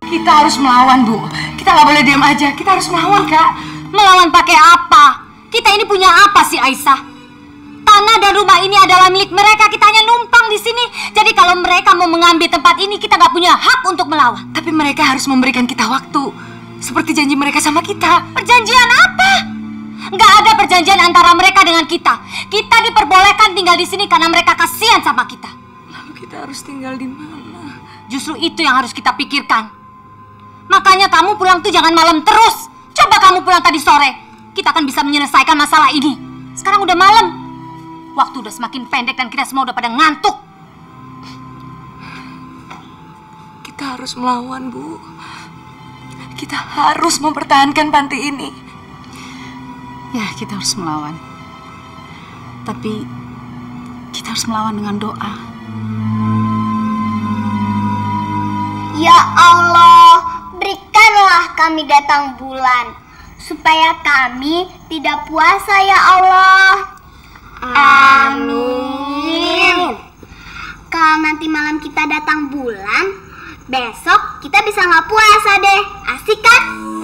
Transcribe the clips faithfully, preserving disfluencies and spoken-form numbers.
Kita harus melawan, Bu. Kita nggak boleh diam aja. Kita harus melawan, Kak. Melawan pakai apa? Kita ini punya apa sih, Aisyah? Tanah dan rumah ini adalah milik mereka. Kita hanya numpang di sini. Jadi kalau mereka mau mengambil tempat ini, kita nggak punya hak untuk melawan. Tapi mereka harus memberikan kita waktu. Seperti janji mereka sama kita. Perjanjian apa? Nggak ada perjanjian antara mereka dengan kita. Kita diperbolehkan tinggal di sini karena mereka kasihan sama kita. Lalu kita harus tinggal di mana? Justru itu yang harus kita pikirkan. Makanya kamu pulang tuh jangan malam terus. Coba kamu pulang tadi sore. Kita akan bisa menyelesaikan masalah ini. Sekarang udah malam. Waktu udah semakin pendek dan kita semua udah pada ngantuk. Kita harus melawan, Bu. Kita harus mempertahankan panti ini. Ya, kita harus melawan. Tapi kita harus melawan dengan doa. Ya Allah, berikanlah kami datang bulan, supaya kami tidak puasa ya Allah. Amin. Kalau nanti malam kita datang bulan, besok kita bisa nggak puasa deh. Asik kan?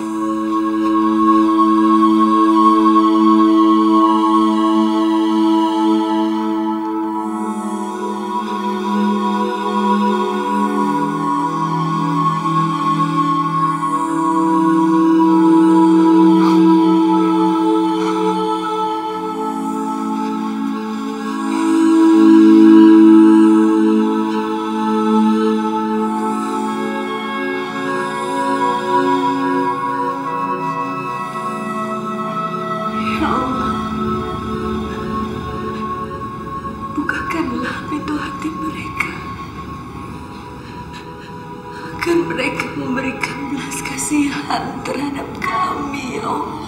Terhadap kami, ya Allah,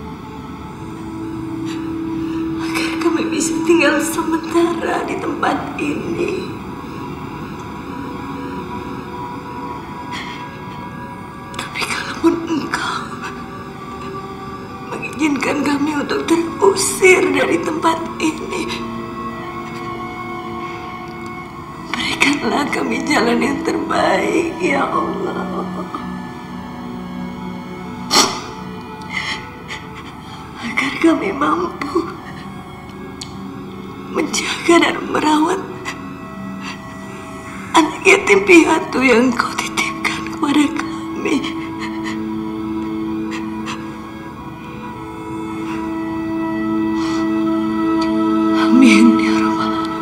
agar kami bisa tinggal sementara di tempat ini. Tapi kalaupun Engkau mengizinkan kami untuk terusir dari tempat ini, berikanlah kami jalan yang terbaik, ya Allah. Kami mampu menjaga dan merawat anak yatim piatu yang Kau titipkan kepada kami. Amin ya Rabbal Alamin.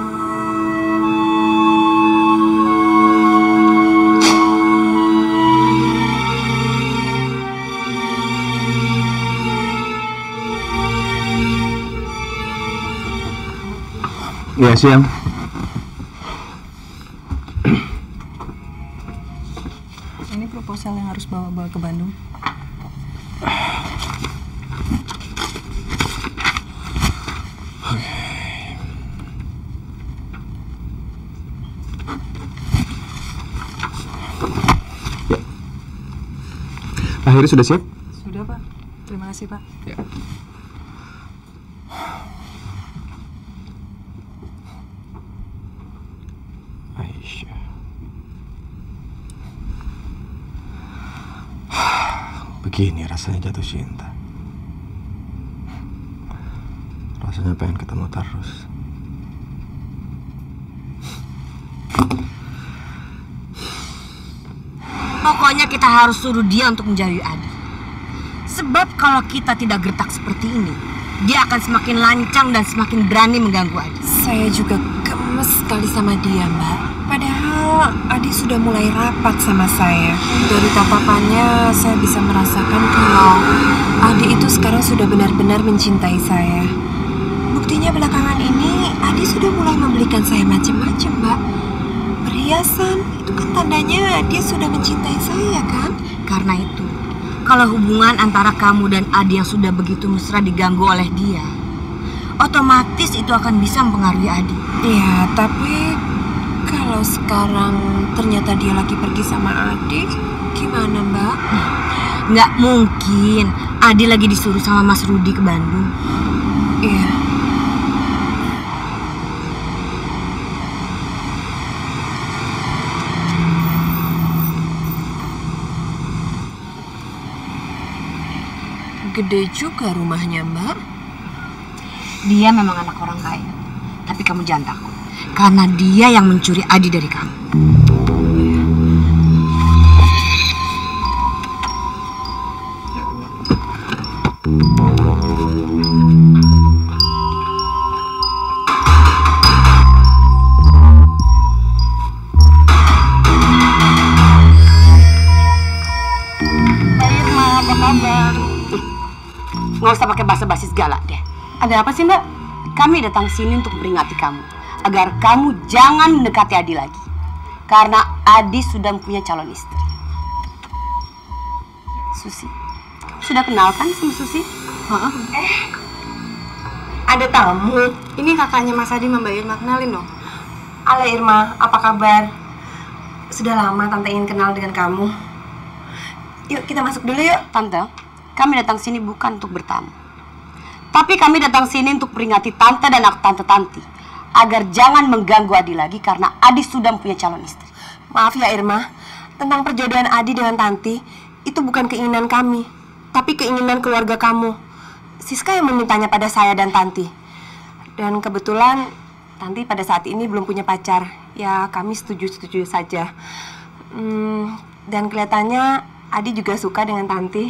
Ya, siang. Ini proposal yang harus bawa-bawa ke Bandung. Oke. Ya. Akhirnya sudah siap? Sudah, Pak. Terima kasih, Pak. Ya. Aisyah. Begini rasanya jatuh cinta. Rasanya pengen ketemu terus. Pokoknya kita harus suruh dia untuk menjauhi Adi. Sebab kalau kita tidak gertak seperti ini, dia akan semakin lancang dan semakin berani mengganggu Adi. Saya juga gemes sekali sama dia, Mbak. Padahal Adi sudah mulai rapat sama saya. Dari tatapannya saya bisa merasakan kalau Adi itu sekarang sudah benar-benar mencintai saya. Buktinya belakangan ini Adi sudah mulai membelikan saya macam-macam, Mbak. Perhiasan, itu kan tandanya dia sudah mencintai saya, kan? Karena itu, kalau hubungan antara kamu dan Adi yang sudah begitu mesra diganggu oleh dia, otomatis itu akan bisa mempengaruhi Adi. Iya, tapi kalau sekarang ternyata dia lagi pergi sama Adi, gimana, Mbak? Nggak mungkin. Adi lagi disuruh sama Mas Rudi ke Bandung. Iya. gede juga rumahnya, Mbak. Dia memang anak orang kaya. Tapi kamu jangan takut. Karena dia yang mencuri Adi dari kamu. Nggak usah pakai basa-basi segala deh. Ada apa sih, Mbak? Kami datang sini untuk memperingati kamu agar kamu jangan mendekati Adi lagi. Karena Adi sudah mempunyai calon istri. Susi, sudah kenal kan sama Susi? Heeh. Eh, ada tamu. Ini kakaknya Mas Adi, Mbak Irma, kenalin dong. Halo Irma, apa kabar? Sudah lama Tante ingin kenal dengan kamu. Yuk kita masuk dulu yuk. Tante, kami datang sini bukan untuk bertamu. Tapi kami datang sini untuk peringati Tante dan anak Tante Tanti agar jangan mengganggu Adi lagi karena Adi sudah mempunyai calon istri. Maaf ya Irma, tentang perjodohan Adi dengan Tanti itu bukan keinginan kami, tapi keinginan keluarga kamu. Siska yang memintanya pada saya dan Tanti. Dan kebetulan Tanti pada saat ini belum punya pacar. Ya kami setuju-setuju saja. Hmm, dan kelihatannya Adi juga suka dengan Tanti.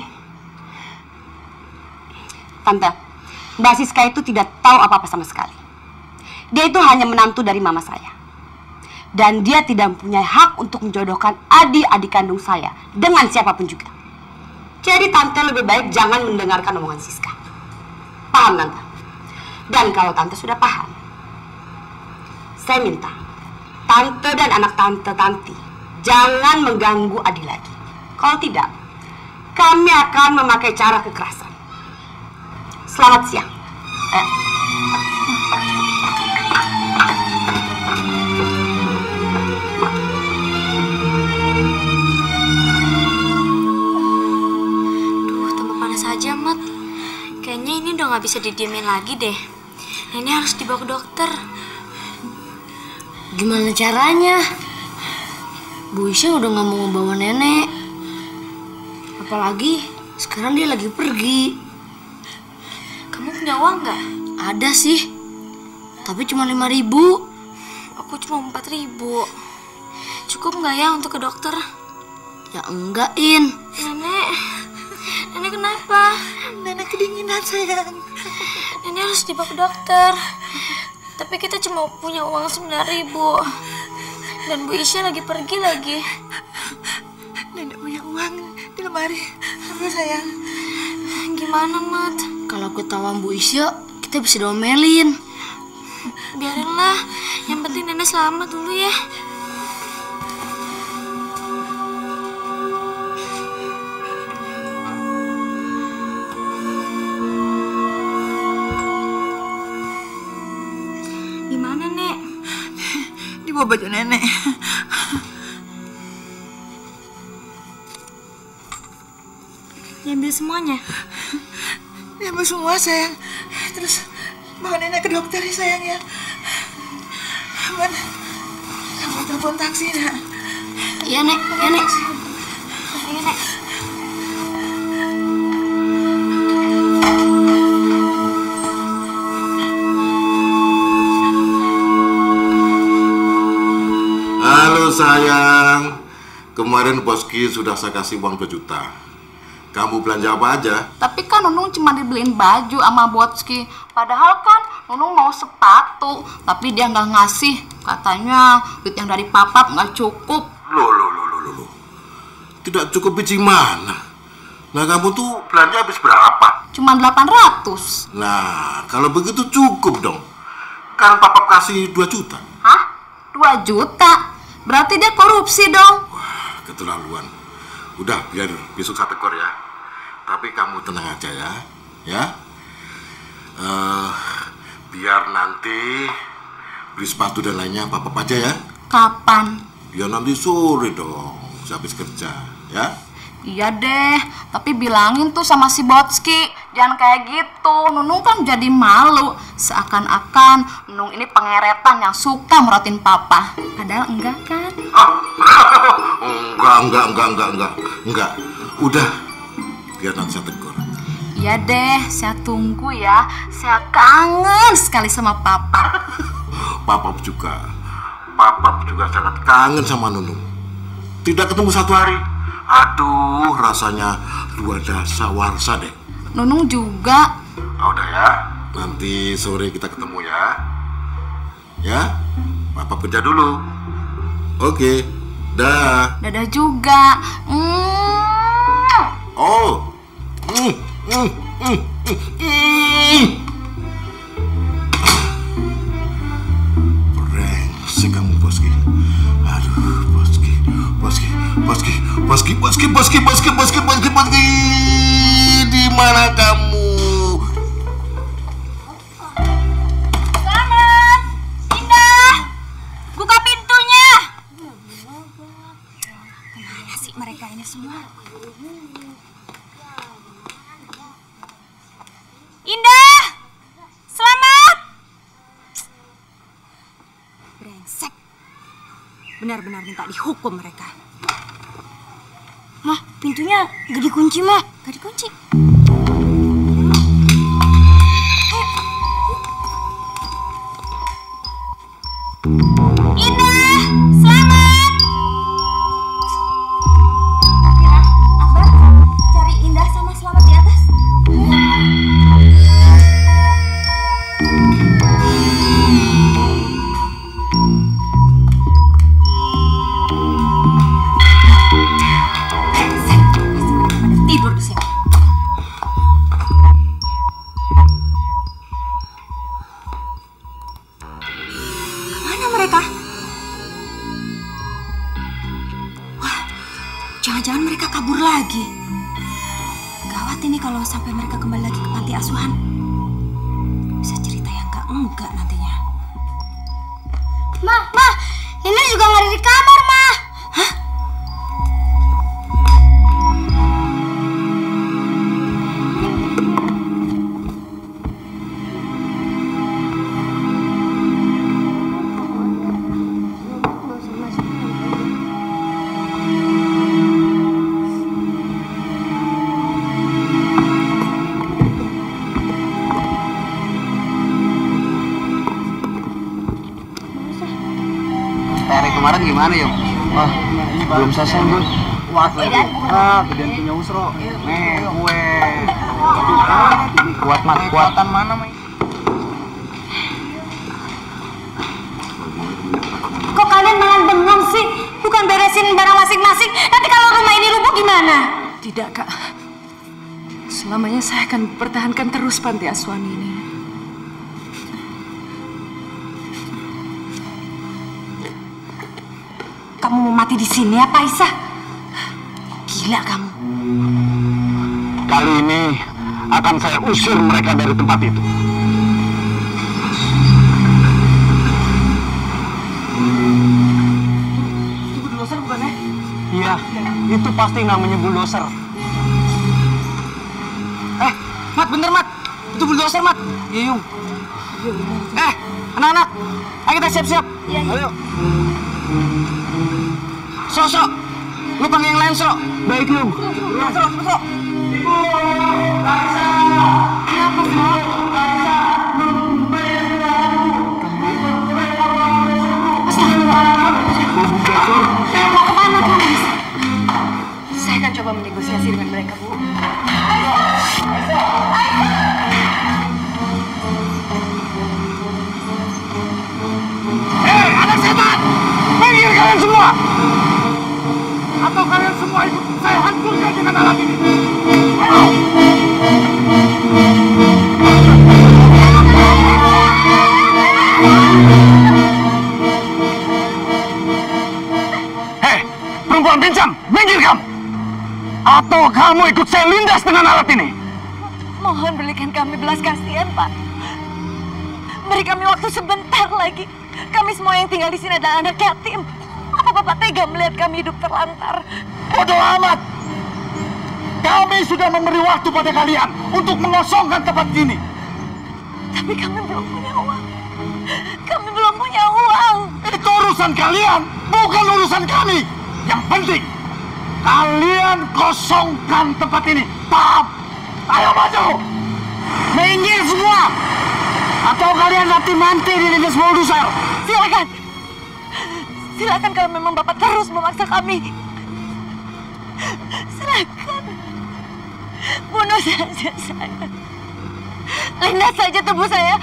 Tante, Mbak Siska itu tidak tahu apa-apa sama sekali. Dia itu hanya menantu dari mama saya. Dan dia tidak mempunyai hak untuk menjodohkan Adi, adik kandung saya, dengan siapapun juga. Jadi Tante lebih baik jangan mendengarkan omongan Siska. Paham, Tante? Dan kalau Tante sudah paham, saya minta Tante dan anak Tante Tanti jangan mengganggu Adi lagi. Kalau tidak, kami akan memakai cara kekerasan. Selamat siang. Eh. Duh, tambah panas aja, Mat. Kayaknya ini udah gak bisa didiemin lagi deh. Nenek harus dibawa ke dokter. Gimana caranya? Bu Isya udah gak mau ngebawa nenek. Apalagi sekarang dia lagi pergi. Kamu punya uang gak? Ada sih, tapi cuma lima ribu. Aku cuma empat ribu. Cukup gak ya untuk ke dokter? Ya enggak, In. Nenek, nenek kenapa? Nenek kedinginan sayang. Nenek harus dibawa ke dokter. Tapi kita cuma punya uang sembilan ribu. Dan Bu Isya lagi pergi lagi. Nenek punya uang di lemari. Ambil sayang. Gimana, Mat? Kalau ketahuan Bu Isya, kita bisa diomelin. Biarinlah, yang penting nenek selamat dulu ya. Gimana, Nek? Di bawah baju nenek. Diambil semuanya? Diambil semua sayang. Terus bawa nenek ke dokter ya sayang ya. Man, kamu telepon taksi nak. Iya, Nek. Iya, Nek. Ayo, Nek. Halo sayang, kemarin Boski sudah saya kasih uang dua juta. Kamu belanja apa aja? Tapi kan Nunung cuma dibeliin baju sama Boski. Padahal kan Nunung mau sepatu, tapi dia nggak ngasih. Katanya duit yang dari Papa nggak cukup. Loh, loh, loh, loh, loh. Tidak cukup biji mana? Nah, kamu tuh belanja habis berapa? Cuma delapan ratus. Nah, kalau begitu cukup dong. Kan Papa kasih dua juta. Hah? dua juta? Berarti dia korupsi dong. Wah, keterlaluan. Udah, biar besok saya tegur ya. Tapi kamu tenang aja ya, ya. Uh, biar nanti beli sepatu dan lainnya Papa aja ya. Kapan? Ya nanti sore dong, habis kerja, ya. Iya deh, tapi bilangin tuh sama si Boski, jangan kayak gitu. Nunung kan jadi malu, seakan-akan Nunung ini pengeretan yang suka muratin Papa. Padahal enggak kan? Ah, enggak, enggak, enggak, enggak, enggak, enggak. Udah, biar nanti saya tegur. Iya deh, saya tunggu ya. Saya kangen sekali sama Papa. Papa juga. Papa juga sangat kangen sama Nunung. Tidak ketemu satu hari. Aduh, rasanya dua dasa warsa deh. Nunung juga. Oh, udah ya. Nanti sore kita ketemu ya. Ya, Papa kerja dulu. Oke, dah. Dadah juga. Mm. Oh. Mm, mm, mm, mm, mm. Brengsek kamu, Boski. Aduh, Boski, Boski, Boski, Boski, Boski, Boski, Boski, Boski, Boski, Boski. Di mana kamu? Selamat, Indah, buka pintunya. Kemana sih mereka ini semua? Indah, Selamat. Brengsek. Benar-benar minta dihukum mereka. Mah, pintunya gak dikunci, Mah. Gak dikunci. Indah, Selamat. Ya, Akbar, cari Indah sama Selamat di atas. Tidur di sini. Mana mereka? Wah, jangan-jangan mereka kabur lagi. Gawat ini kalau sampai mereka kembali lagi ke panti asuhan. Bisa cerita yang enggak-enggak nantinya. Ma, Ma, ini juga nggak ada di kamar, Ma. Hah? Hari kemarin gimana yuk? Wah, belum selesai gue. Kuat lagi. Ah, gedean punya Usro. Nih, gue. Kuat mat, kuatan mana mak? Kok kalian malah bengong sih? Bukan beresin barang masing-masing. Nanti kalau rumah ini rubuh gimana? Tidak, Kak. Selamanya saya akan pertahankan terus panti asuhan ini. Kamu mau mati di sini apa, Aisyah? Gila kamu. Kali ini akan saya usir mereka dari tempat itu. Itu bulldozer bukan ya? Iya, itu pasti namanya bulldozer. Eh, Mat, bener Mat. Itu bulldozer Mat. Iya, Yung. Eh, anak-anak, ayo kita siap-siap. Iya, iya. Ayo. Sosok, lu panggil yang lain, Sok. Baik, Yung. Sok, Sok. Kenapa, Sok? Mau kemana kamu? Saya akan coba menegosiasi dengan mereka, Bu. Hei, anak setan! Minggir kalian semua! Atau kalian semua ikut saya hancurkan dengan alat ini? Ayo! Hei, perempuan pincang, minggir kamu! Atau kamu ikut saya lindas dengan alat ini? Mohon berikan kami belas kasihan, Pak. Beri kami waktu sebentar lagi. Kami semua yang tinggal di sini adalah anak yatim. Apa Bapak tega melihat kami hidup terlantar? Bodoh amat! Kami sudah memberi waktu pada kalian untuk mengosongkan tempat ini. Tapi kami belum punya uang. Kami belum punya uang. Itu urusan kalian, bukan urusan kami. Yang penting, kalian kosongkan tempat ini. Paham? Ayo maju! Minggir semua! Atau kalian nanti mati di dinas produser. Silakan. Silakan kalau memang Bapak terus memaksa kami. Silakan. Bunuh saja saya. Lindas saja tubuh saya.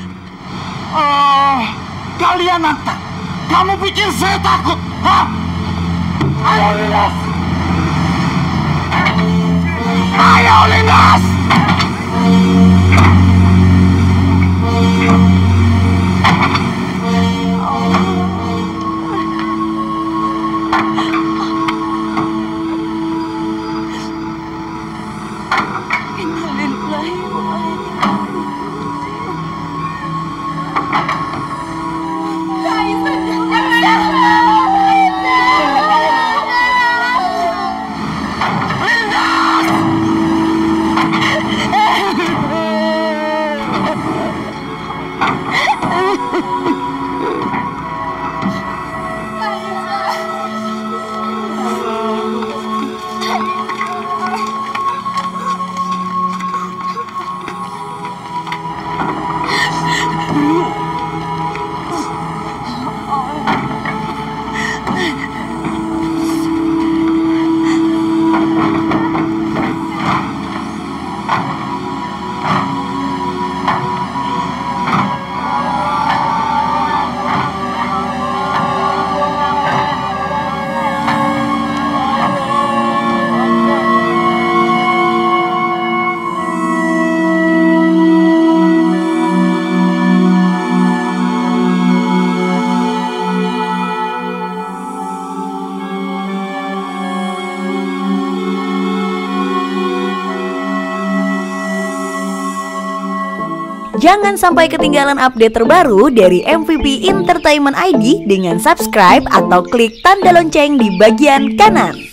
Oh, kalian nanti. Kamu pikir saya takut? Hah? Ayo lindas! Ayo lindas! Jangan sampai ketinggalan update terbaru dari M V P Entertainment I D dengan subscribe atau klik tanda lonceng di bagian kanan.